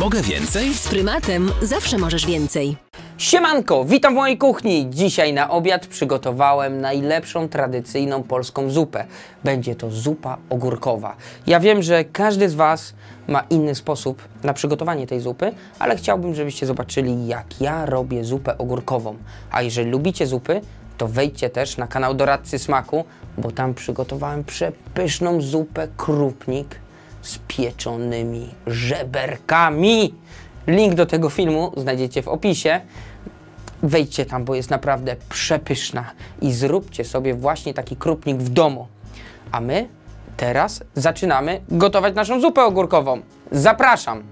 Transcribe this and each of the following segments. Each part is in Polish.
Mogę więcej? Z Prymatem zawsze możesz więcej. Siemanko, witam w mojej kuchni. Dzisiaj na obiad przygotowałem najlepszą tradycyjną polską zupę. Będzie to zupa ogórkowa. Ja wiem, że każdy z Was ma inny sposób na przygotowanie tej zupy, ale chciałbym, żebyście zobaczyli, jak ja robię zupę ogórkową. A jeżeli lubicie zupy, to wejdźcie też na kanał Doradcy Smaku, bo tam przygotowałem przepyszną zupę krupnik z pieczonymi żeberkami. Link do tego filmu znajdziecie w opisie. Wejdźcie tam, bo jest naprawdę przepyszna i zróbcie sobie właśnie taki krupnik w domu. A my teraz zaczynamy gotować naszą zupę ogórkową. Zapraszam!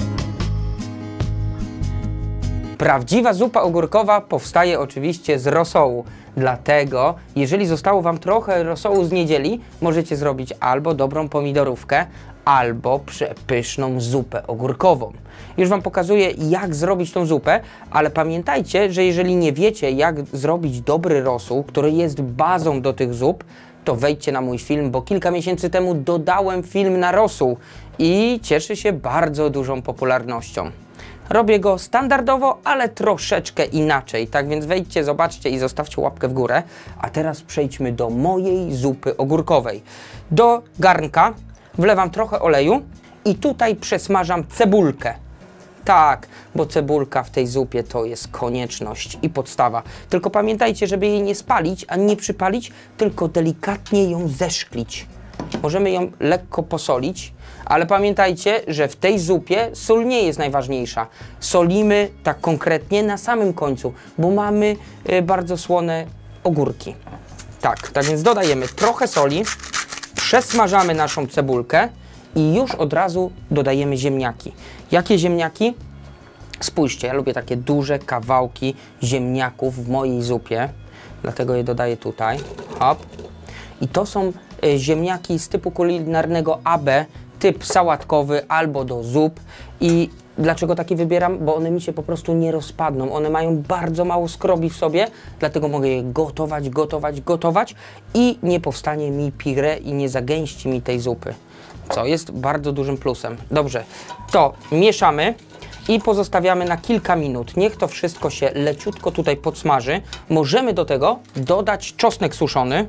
Prawdziwa zupa ogórkowa powstaje oczywiście z rosołu. Dlatego, jeżeli zostało Wam trochę rosołu z niedzieli, możecie zrobić albo dobrą pomidorówkę, albo przepyszną zupę ogórkową. Już Wam pokazuję, jak zrobić tą zupę, ale pamiętajcie, że jeżeli nie wiecie, jak zrobić dobry rosół, który jest bazą do tych zup, to wejdźcie na mój film, bo kilka miesięcy temu dodałem film na rosół i cieszy się bardzo dużą popularnością. Robię go standardowo, ale troszeczkę inaczej. Tak więc wejdźcie, zobaczcie i zostawcie łapkę w górę. A teraz przejdźmy do mojej zupy ogórkowej. Do garnka wlewam trochę oleju i tutaj przesmażam cebulkę. Tak, bo cebulka w tej zupie to jest konieczność i podstawa. Tylko pamiętajcie, żeby jej nie spalić, ani nie przypalić, tylko delikatnie ją zeszklić. Możemy ją lekko posolić, ale pamiętajcie, że w tej zupie sól nie jest najważniejsza. Solimy tak konkretnie na samym końcu, bo mamy bardzo słone ogórki. Tak więc dodajemy trochę soli, przesmażamy naszą cebulkę i już od razu dodajemy ziemniaki. Jakie ziemniaki? Spójrzcie, ja lubię takie duże kawałki ziemniaków w mojej zupie, dlatego je dodaję tutaj. Hop. I to są ziemniaki z typu kulinarnego AB, typ sałatkowy albo do zup. I dlaczego takie wybieram? Bo one mi się po prostu nie rozpadną. One mają bardzo mało skrobi w sobie, dlatego mogę je gotować i nie powstanie mi pire i nie zagęści mi tej zupy, co jest bardzo dużym plusem. Dobrze, to mieszamy i pozostawiamy na kilka minut. Niech to wszystko się leciutko tutaj podsmaży. Możemy do tego dodać czosnek suszony,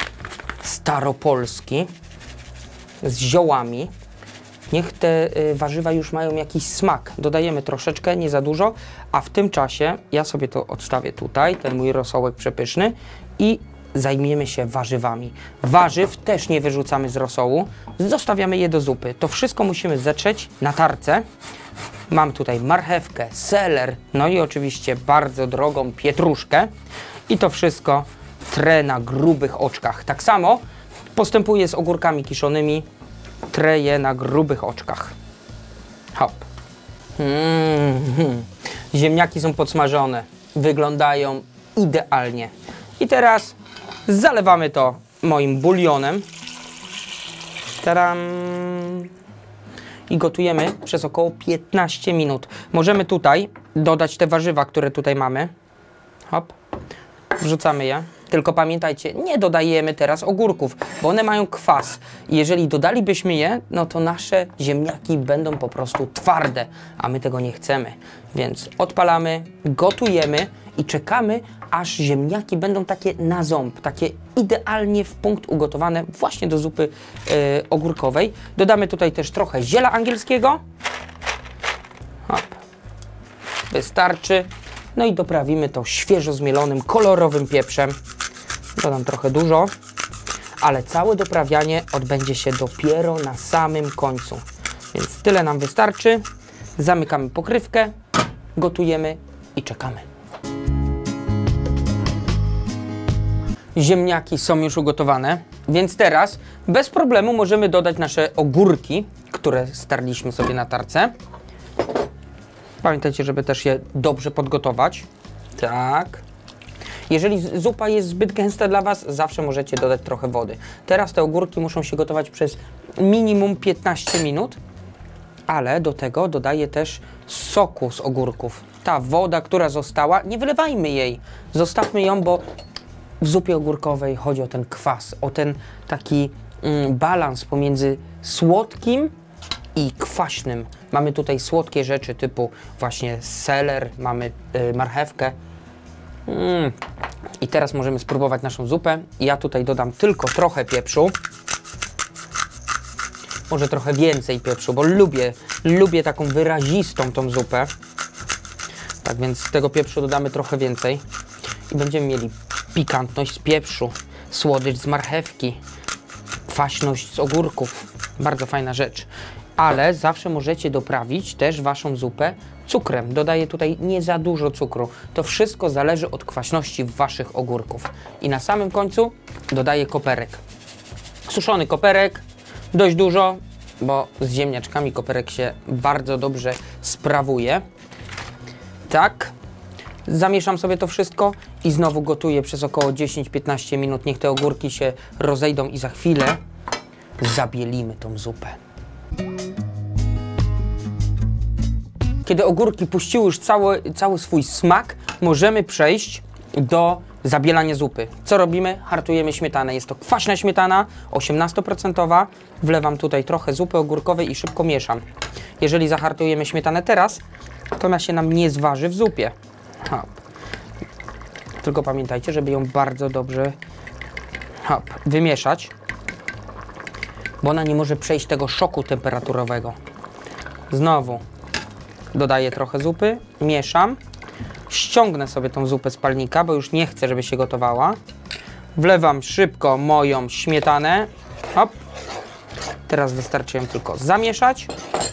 staropolski, z ziołami. Niech te warzywa już mają jakiś smak. Dodajemy troszeczkę, nie za dużo, a w tym czasie ja sobie to odstawię tutaj, ten mój rosołek przepyszny i zajmiemy się warzywami. Warzyw też nie wyrzucamy z rosołu, zostawiamy je do zupy. To wszystko musimy zetrzeć na tarce. Mam tutaj marchewkę, seler, no i oczywiście bardzo drogą pietruszkę i to wszystko trę na grubych oczkach. Tak samo postępuję z ogórkami kiszonymi, trę je na grubych oczkach. Hop. Ziemniaki są podsmażone, wyglądają idealnie. I teraz zalewamy to moim bulionem. Taram. I gotujemy przez około 15 minut. Możemy tutaj dodać te warzywa, które tutaj mamy. Hop. Wrzucamy je. Tylko pamiętajcie, nie dodajemy teraz ogórków, bo one mają kwas. I jeżeli dodalibyśmy je, no to nasze ziemniaki będą po prostu twarde, a my tego nie chcemy. Więc odpalamy, gotujemy i czekamy, aż ziemniaki będą takie na ząb, takie idealnie w punkt ugotowane właśnie do zupy ogórkowej. Dodamy tutaj też trochę ziela angielskiego. Hop. Wystarczy. No i doprawimy to świeżo zmielonym, kolorowym pieprzem. Dodam trochę dużo, ale całe doprawianie odbędzie się dopiero na samym końcu. Więc tyle nam wystarczy. Zamykamy pokrywkę, gotujemy i czekamy. Ziemniaki są już ugotowane, więc teraz bez problemu możemy dodać nasze ogórki, które starliśmy sobie na tarce. Pamiętajcie, żeby też je dobrze podgotować. Tak. Jeżeli zupa jest zbyt gęsta dla Was, zawsze możecie dodać trochę wody. Teraz te ogórki muszą się gotować przez minimum 15 minut, ale do tego dodaję też soku z ogórków. Ta woda, która została, nie wylewajmy jej. Zostawmy ją, bo w zupie ogórkowej chodzi o ten kwas, o ten taki balans pomiędzy słodkim i kwaśnym. Mamy tutaj słodkie rzeczy typu właśnie seler, mamy marchewkę. I teraz możemy spróbować naszą zupę. Ja tutaj dodam tylko trochę pieprzu. Może trochę więcej pieprzu, bo lubię taką wyrazistą tą zupę. Tak więc tego pieprzu dodamy trochę więcej. I będziemy mieli pikantność z pieprzu, słodycz z marchewki, kwaśność z ogórków. Bardzo fajna rzecz. Ale zawsze możecie doprawić też waszą zupę cukrem. Dodaję tutaj nie za dużo cukru. To wszystko zależy od kwaśności waszych ogórków. I na samym końcu dodaję koperek. Suszony koperek, dość dużo, bo z ziemniaczkami koperek się bardzo dobrze sprawuje. Tak. Zamieszam sobie to wszystko i znowu gotuję przez około 10-15 minut. Niech te ogórki się rozejdą i za chwilę zabielimy tą zupę. Kiedy ogórki puściły już cały swój smak, możemy przejść do zabielania zupy. Co robimy? Hartujemy śmietanę. Jest to kwaśna śmietana, 18%. Wlewam tutaj trochę zupy ogórkowej i szybko mieszam. Jeżeli zahartujemy śmietanę teraz, to ona się nam nie zważy w zupie. Hop. Tylko pamiętajcie, żeby ją bardzo dobrze wymieszać, bo ona nie może przejść tego szoku temperaturowego. Znowu dodaję trochę zupy, mieszam, ściągnę sobie tą zupę z palnika, bo już nie chcę, żeby się gotowała. Wlewam szybko moją śmietanę. Hop. Teraz wystarczy ją tylko zamieszać,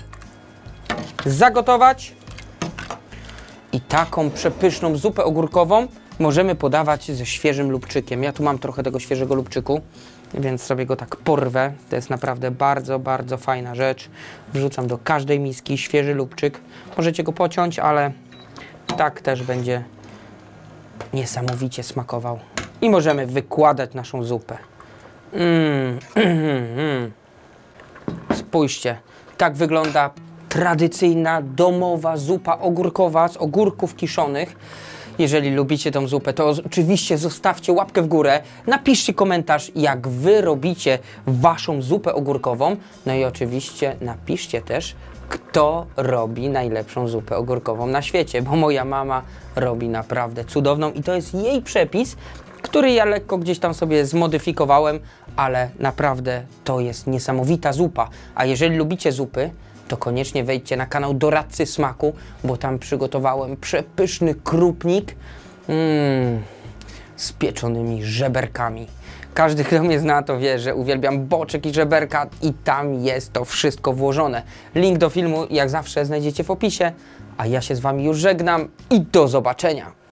zagotować. I taką przepyszną zupę ogórkową możemy podawać ze świeżym lubczykiem. Ja tu mam trochę tego świeżego lubczyku, więc sobie go tak porwę. To jest naprawdę bardzo, bardzo fajna rzecz. Wrzucam do każdej miski świeży lubczyk. Możecie go pociąć, ale tak też będzie niesamowicie smakował. I możemy wykładać naszą zupę. Spójrzcie, tak wygląda tradycyjna, domowa zupa ogórkowa z ogórków kiszonych. Jeżeli lubicie tą zupę, to oczywiście zostawcie łapkę w górę, napiszcie komentarz, jak wy robicie waszą zupę ogórkową. No i oczywiście napiszcie też, kto robi najlepszą zupę ogórkową na świecie, bo moja mama robi naprawdę cudowną i to jest jej przepis, który ja lekko gdzieś tam sobie zmodyfikowałem, ale naprawdę to jest niesamowita zupa. A jeżeli lubicie zupy, to koniecznie wejdźcie na kanał Doradcy Smaku, bo tam przygotowałem przepyszny krupnik z pieczonymi żeberkami. Każdy, kto mnie zna, to wie, że uwielbiam boczek i żeberka i tam jest to wszystko włożone. Link do filmu, jak zawsze, znajdziecie w opisie, a ja się z wami już żegnam i do zobaczenia.